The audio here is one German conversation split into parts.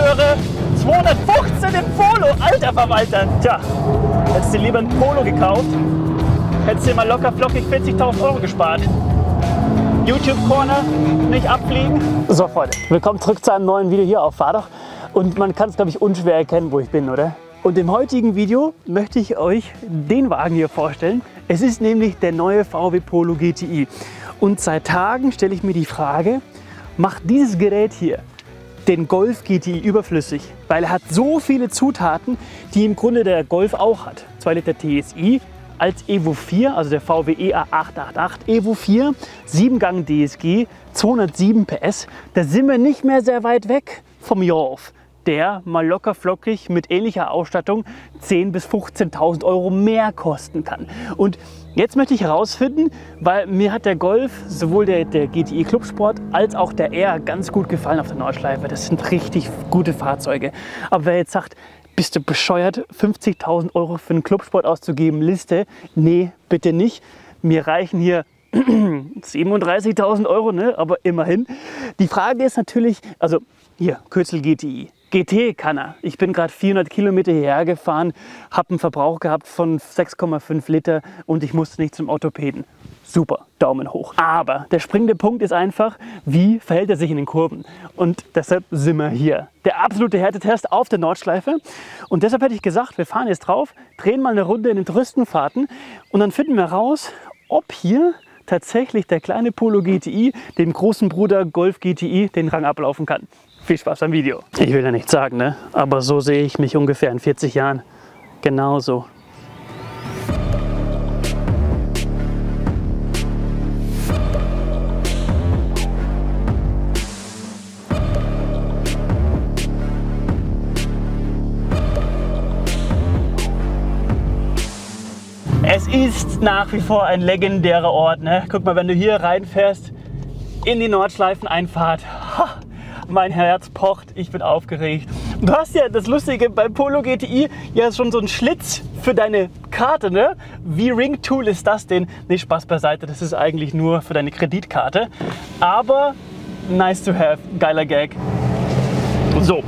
schwöre, 215 im Polo, alter Verwalter. Tja, hättest du lieber ein Polo gekauft, hättest du mal locker flockig 40.000 Euro gespart. YouTube Corner, nicht abfliegen. So Freunde, willkommen zurück zu einem neuen Video hier auf Fahrdoch. Und man kann es, glaube ich, unschwer erkennen, wo ich bin, oder? Und im heutigen Video möchte ich euch den Wagen hier vorstellen. Es ist nämlich der neue VW Polo GTI. Und seit Tagen stelle ich mir die Frage, macht dieses Gerät hier den Golf GTI überflüssig? Weil er hat so viele Zutaten, die im Grunde der Golf auch hat. 2 Liter TSI als Evo 4, also der VW EA888 Evo 4, 7-Gang DSG, 207 PS. Da sind wir nicht mehr sehr weit weg vom Jorf, der mal locker flockig mit ähnlicher Ausstattung 10.000 bis 15.000 Euro mehr kosten kann. Und jetzt möchte ich herausfinden, weil mir hat der Golf, sowohl der GTI Clubsport als auch der R ganz gut gefallen auf der Nordschleife. Das sind richtig gute Fahrzeuge. Aber wer jetzt sagt, bist du bescheuert, 50.000 Euro für einen Clubsport auszugeben, Liste? Nee, bitte nicht. Mir reichen hier 37.000 Euro, ne? Aber immerhin. Die Frage ist natürlich, also hier, Kürzel GTI. GT kann er. Ich bin gerade 400 Kilometer hierher gefahren, habe einen Verbrauch gehabt von 6,5 Liter und ich musste nicht zum Orthopäden. Super, Daumen hoch. Aber der springende Punkt ist einfach, wie verhält er sich in den Kurven? Und deshalb sind wir hier. Der absolute Härtetest auf der Nordschleife. Und deshalb hätte ich gesagt, wir fahren jetzt drauf, drehen mal eine Runde in den Touristenfahrten und dann finden wir raus, ob hier tatsächlich der kleine Polo GTI dem großen Bruder Golf GTI den Rang ablaufen kann. Viel Spaß beim Video. Ich will ja nichts sagen, ne? Aber so sehe ich mich ungefähr in 40 Jahren. Genauso. Es ist nach wie vor ein legendärer Ort, ne? Guck mal, wenn du hier reinfährst in die Nordschleifeneinfahrt. Mein Herz pocht, ich bin aufgeregt. Du hast ja das Lustige beim Polo GTI ja schon so einen Schlitz für deine Karte, ne? Wie Ring-Tool ist das denn? Ne, Spaß beiseite, das ist eigentlich nur für deine Kreditkarte. Aber nice to have, geiler Gag. So,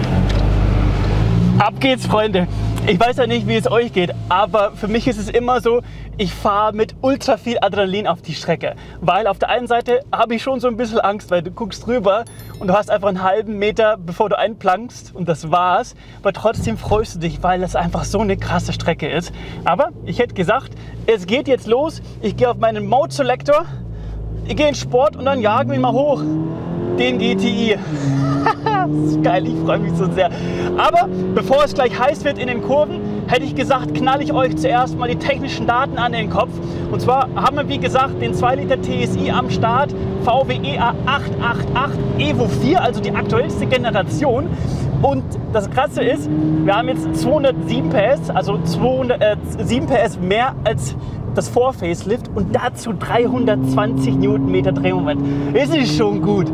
ab geht's, Freunde. Ich weiß ja nicht, wie es euch geht, aber für mich ist es immer so, ich fahre mit ultra viel Adrenalin auf die Strecke. Weil auf der einen Seite habe ich schon so ein bisschen Angst, weil du guckst rüber und du hast einfach einen halben Meter, bevor du einplankst und das war's. Aber trotzdem freust du dich, weil das einfach so eine krasse Strecke ist. Aber ich hätte gesagt, es geht jetzt los. Ich gehe auf meinen Mode Selector, ich gehe in Sport und dann jagen wir mal hoch. Den GTI. Das ist geil, ich freue mich so sehr. Aber bevor es gleich heiß wird in den Kurven, hätte ich gesagt, knalle ich euch zuerst mal die technischen Daten an den Kopf. Und zwar haben wir, wie gesagt, den 2 Liter TSI am Start, VW EA888 Evo 4, also die aktuellste Generation. Und das Krasse ist, wir haben jetzt 207 PS, also 7 PS mehr als das Vor-Facelift und dazu 320 Newtonmeter Drehmoment. Es ist schon gut.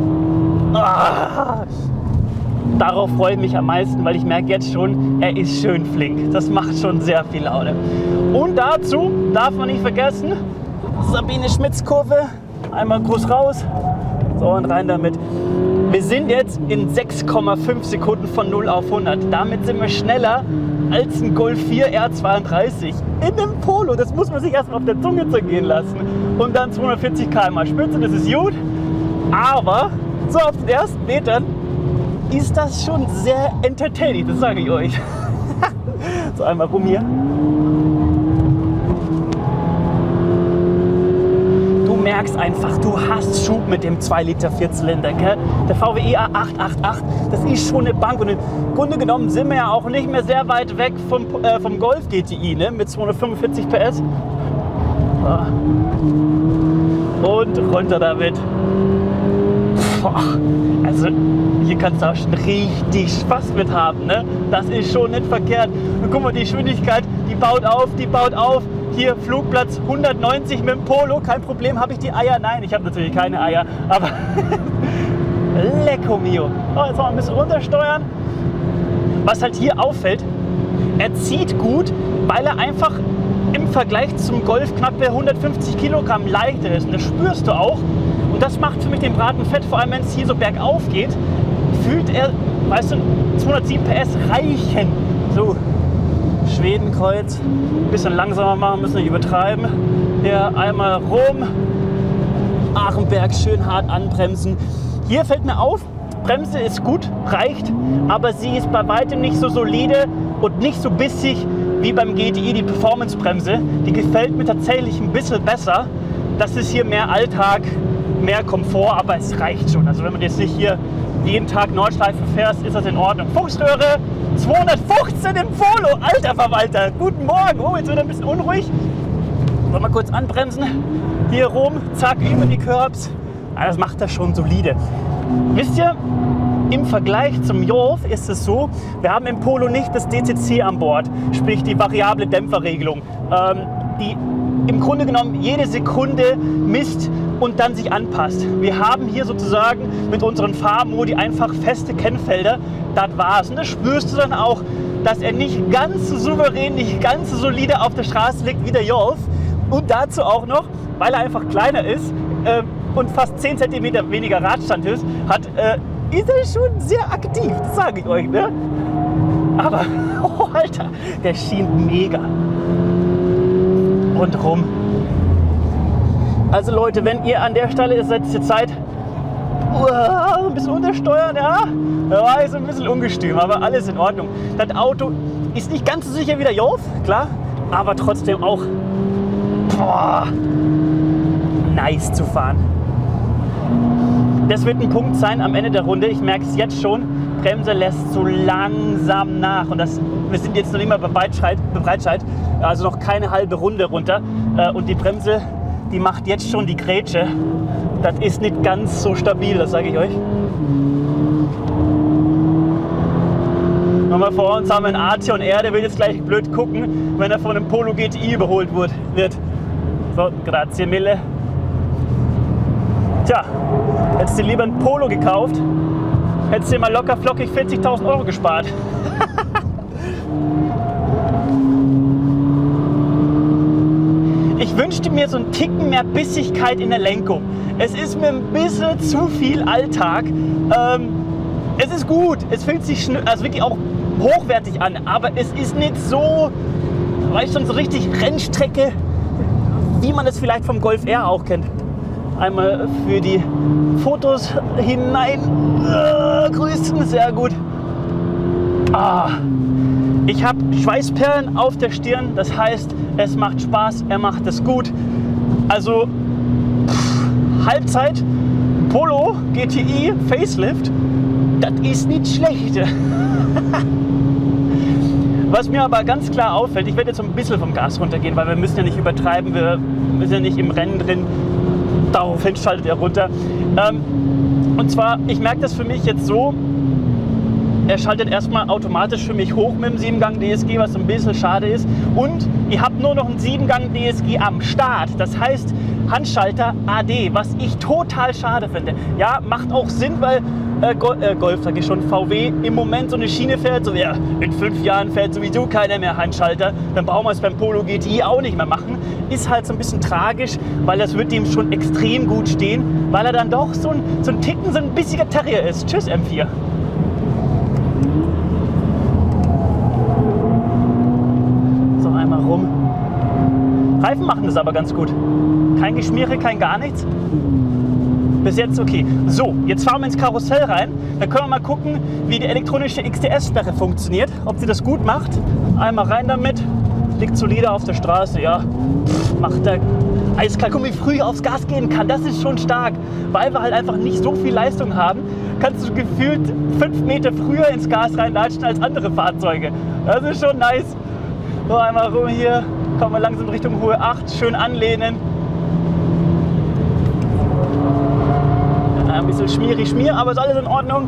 Ah, darauf freue ich mich am meisten, weil ich merke jetzt schon, er ist schön flink. Das macht schon sehr viel Laune. Und dazu darf man nicht vergessen, Sabine Schmitz Kurve, einmal groß raus, so und rein damit. Wir sind jetzt in 6,5 Sekunden von 0 auf 100. Damit sind wir schneller als ein Golf 4 R32 in einem Polo. Das muss man sich erstmal auf der Zunge zergehen lassen. Und dann 240 km/h Spitze, das ist gut. Aber so auf den ersten Metern ist das schon sehr entertaining, das sage ich euch. So, einmal rum hier. Du merkst einfach, du hast Schub mit dem 2 Liter Vierzylinder, gell? Der VW EA888, das ist schon eine Bank und im Grunde genommen sind wir ja auch nicht mehr sehr weit weg vom Golf GTI, ne? Mit 245 PS. Und runter damit. Also hier kannst du auch schon richtig Spaß mit haben, ne? Das ist schon nicht verkehrt. Und guck mal, die Geschwindigkeit, die baut auf, die baut auf. Hier Flugplatz 190 mit dem Polo, kein Problem. Habe ich die Eier? Nein, ich habe natürlich keine Eier, aber lecco mio. Oh, jetzt mal ein bisschen runtersteuern. Was halt hier auffällt, er zieht gut, weil er einfach im Vergleich zum Golf knappe 150 Kilogramm leichter ist. Und das spürst du auch. Und das macht für mich den Braten fett, vor allem wenn es hier so bergauf geht, fühlt er weißt du, 207 PS reichen. So, Schwedenkreuz, ein bisschen langsamer machen, müssen nicht übertreiben. Hier einmal rum, Achenberg schön hart anbremsen. Hier fällt mir auf, Bremse ist gut, reicht, aber sie ist bei weitem nicht so solide und nicht so bissig wie beim GTI, die Performance-Bremse. Die gefällt mir tatsächlich ein bisschen besser. Das ist hier mehr Alltag, mehr Komfort, aber es reicht schon. Also wenn man jetzt nicht hier jeden Tag Nordschleife fährt, ist das in Ordnung. Fuchsröhre 215 im Polo, alter Verwalter, guten Morgen. Oh, jetzt wird er ein bisschen unruhig. Wollen wir kurz anbremsen, hier rum, zack, über die Curbs. Das macht er schon solide. Wisst ihr, im Vergleich zum Golf ist es so, wir haben im Polo nicht das DCC an Bord, sprich die variable Dämpferregelung, die im Grunde genommen jede Sekunde misst und dann sich anpasst. Wir haben hier sozusagen mit unseren Fahrmodi einfach feste Kennfelder, das war's. Und das spürst du dann auch, dass er nicht ganz so souverän, nicht ganz so solide auf der Straße liegt wie der Golf. Und dazu auch noch, weil er einfach kleiner ist und fast 10 cm weniger Radstand ist er schon sehr aktiv, das sage ich euch, ne? Aber, oh Alter, der schien mega. Rundherum. Also Leute, wenn ihr an der Stelle ist, seid ihr Zeit, ein bisschen untersteuern, ja? Ja, ist ein bisschen ungestüm, aber alles in Ordnung. Das Auto ist nicht ganz so sicher wie der Golf, klar, aber trotzdem auch nice zu fahren. Das wird ein Punkt sein am Ende der Runde. Ich merke es jetzt schon. Bremse lässt so langsam nach. Und wir sind jetzt noch nicht mal bei Breitscheid, also noch keine halbe Runde runter. Und die Bremse, die macht jetzt schon die Grätsche. Das ist nicht ganz so stabil, das sage ich euch. Nochmal vor uns haben wir einen Arteon R, der wird jetzt gleich blöd gucken, wenn er von einem Polo GTI überholt wird. So, grazie mille. Tja, hättest du lieber ein Polo gekauft, hättest du dir mal locker flockig 40.000 Euro gespart. Ich wünschte mir so einen Ticken mehr Bissigkeit in der Lenkung. Es ist mir ein bisschen zu viel Alltag. Es ist gut, es fühlt sich also wirklich auch hochwertig an, aber es ist nicht so, weißt du, so richtig Rennstrecke, wie man es vielleicht vom Golf R auch kennt. Einmal für die Fotos hinein grüßen, sehr gut. Ich habe Schweißperlen auf der Stirn, das heißt, es macht Spaß, er macht es gut. Also Halbzeit, Polo, GTI, Facelift, das ist nicht schlecht. Was mir aber ganz klar auffällt, ich werde jetzt ein bisschen vom Gas runtergehen, weil wir müssen ja nicht übertreiben, wir sind ja nicht im Rennen drin. Daraufhin schaltet er runter. Und zwar, ich merke das für mich jetzt so, er schaltet erstmal automatisch für mich hoch mit dem 7-Gang DSG, was ein bisschen schade ist. Und ihr habt nur noch einen 7-Gang DSG am Start. Das heißt, Handschalter AD, was ich total schade finde. Ja, macht auch Sinn, weil Golf, sag ich schon, VW im Moment so eine Schiene fährt, so ja, in 5 Jahren fährt sowieso keiner mehr Handschalter, dann brauchen wir es beim Polo GTI auch nicht mehr machen. Ist halt so ein bisschen tragisch, weil das wird ihm schon extrem gut stehen, weil er dann doch so ein Ticken, so ein bissiger Terrier ist. Tschüss M4. So, einmal rum. Reifen machen das aber ganz gut. Kein Geschmiere, kein gar nichts. Bis jetzt okay. So, jetzt fahren wir ins Karussell rein. Dann können wir mal gucken, wie die elektronische XDS-Sperre funktioniert. Ob sie das gut macht. Einmal rein damit. Liegt solide auf der Straße, ja. Macht er eiskalt. Guck mal, wie früh aufs Gas gehen kann. Das ist schon stark. Weil wir halt einfach nicht so viel Leistung haben, kannst du gefühlt 5 Meter früher ins Gas reinlatschen als andere Fahrzeuge. Das ist schon nice. So, einmal rum hier. Kommen wir langsam Richtung Hohe 8. Schön anlehnen. Ein bisschen schmier, aber ist alles in Ordnung.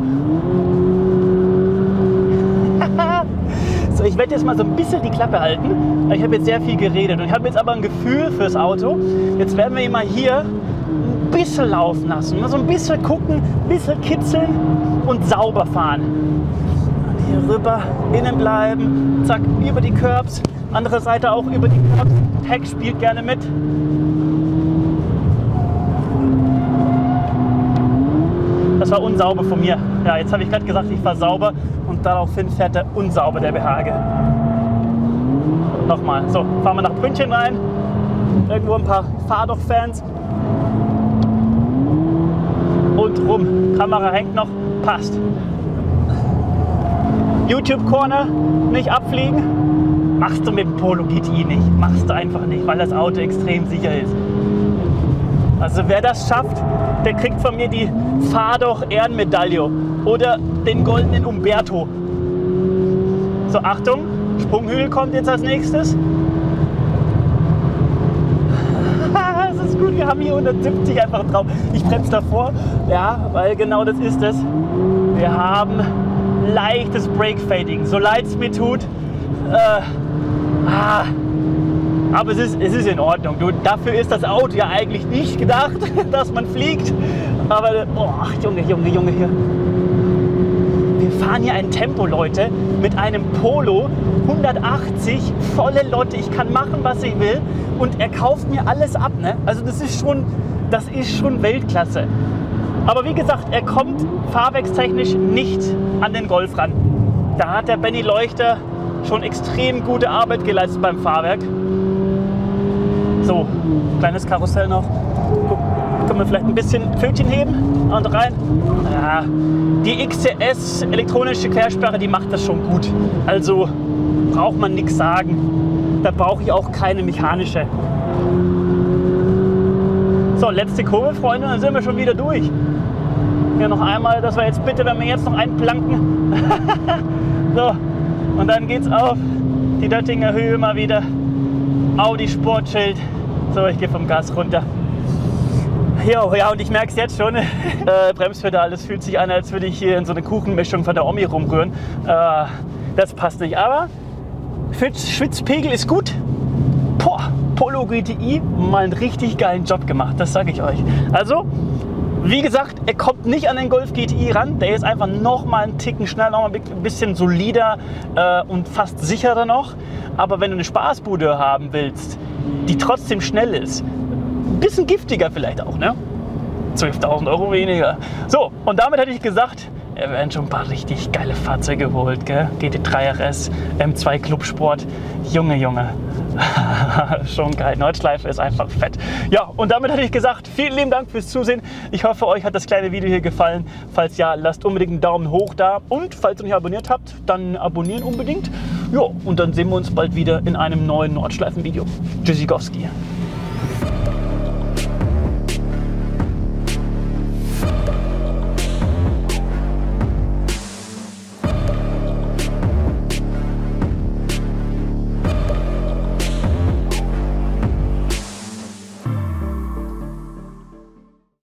So, ich werde jetzt mal so ein bisschen die Klappe halten. Ich habe jetzt sehr viel geredet und ich habe jetzt aber ein Gefühl fürs Auto. Jetzt werden wir ihn mal hier ein bisschen laufen lassen. So ein bisschen gucken, ein bisschen kitzeln und sauber fahren. Hier rüber, innen bleiben, zack, über die Curbs. Andere Seite auch über die Curbs. Heck spielt gerne mit. Das war unsauber von mir. Ja, jetzt habe ich gerade gesagt, ich fahre sauber und daraufhin fährt er unsauber, der Behage. Nochmal. So, fahren wir nach Brünnchen rein. Irgendwo ein paar Fahrdoch-Fans. Und rum. Kamera hängt noch. Passt. YouTube Corner. Nicht abfliegen. Machst du mit dem Polo GTI nicht. Machst du einfach nicht, weil das Auto extrem sicher ist. Also wer das schafft, der kriegt von mir die Fahrdoch-Ehrenmedaille oder den goldenen Umberto. So, Achtung. Sprunghügel kommt jetzt als nächstes. Das ist gut, wir haben hier 170 einfach drauf. Ich bremse davor, ja, weil genau das ist es. Wir haben leichtes Brake-Fading, so leid es mir tut. Aber es ist in Ordnung. Du, dafür ist das Auto ja eigentlich nicht gedacht, dass man fliegt. Aber, oh, Junge hier. Wir fahren hier ein Tempo, Leute, mit einem Polo, 180, volle Lotte. Ich kann machen, was ich will und er kauft mir alles ab. Ne? Also das ist schon Weltklasse. Aber wie gesagt, er kommt fahrwerkstechnisch nicht an den Golf ran. Da hat der Benny Leuchter schon extrem gute Arbeit geleistet beim Fahrwerk. So, kleines Karussell noch. Guck, können wir vielleicht ein bisschen Pfötchen heben und rein. Ja, die XCS elektronische Quersperre, die macht das schon gut. Also braucht man nichts sagen. Da brauche ich auch keine mechanische. So, letzte Kurve, Freunde, dann sind wir schon wieder durch. Hier noch einmal, das war jetzt bitte, wenn wir jetzt noch einplanken. So, und dann geht's auf die Döttinger Höhe mal wieder. Audi Sportschild. So, ich gehe vom Gas runter. Jo, ja, und ich merke es jetzt schon. Bremspedal, das fühlt sich an, als würde ich hier in so eine Kuchenmischung von der Omi rumrühren. Das passt nicht, aber Schwitzpegel ist gut. Boah, Polo GTI, mal einen richtig geilen Job gemacht, das sage ich euch. Also, wie gesagt, er kommt nicht an den Golf GTI ran. Der ist einfach noch mal einen Ticken schneller, noch mal ein bisschen solider und fast sicherer noch. Aber wenn du eine Spaßbude haben willst, die trotzdem schnell ist, ein bisschen giftiger vielleicht auch, ne? 12.000 Euro weniger. So, und damit hätte ich gesagt, wir werden schon ein paar richtig geile Fahrzeuge geholt, gell? GT3 RS, M2 Clubsport, Junge. Schon geil. Nordschleife ist einfach fett. Ja, und damit hätte ich gesagt, vielen lieben Dank fürs Zusehen. Ich hoffe, euch hat das kleine Video hier gefallen. Falls ja, lasst unbedingt einen Daumen hoch da. Und falls ihr noch nicht abonniert habt, dann abonnieren unbedingt. Ja, und dann sehen wir uns bald wieder in einem neuen Nordschleifen-Video. Tschüssikowski.